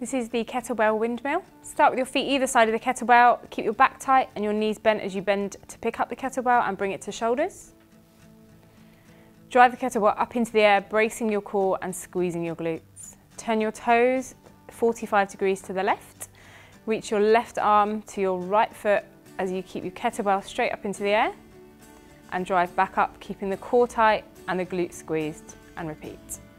This is the kettlebell windmill. Start with your feet either side of the kettlebell, keep your back tight and your knees bent as you bend to pick up the kettlebell and bring it to shoulders. Drive the kettlebell up into the air, bracing your core and squeezing your glutes. Turn your toes 45 degrees to the left. Reach your left arm to your right foot as you keep your kettlebell straight up into the air and drive back up, keeping the core tight and the glutes squeezed, and repeat.